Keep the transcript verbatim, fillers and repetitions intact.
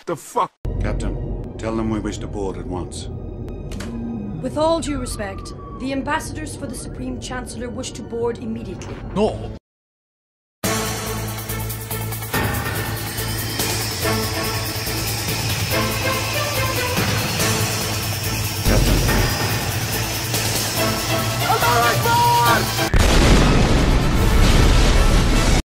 the fuck? Captain, tell them we wish to board at once. With all due respect, the ambassadors for the Supreme Chancellor wish to board immediately. No.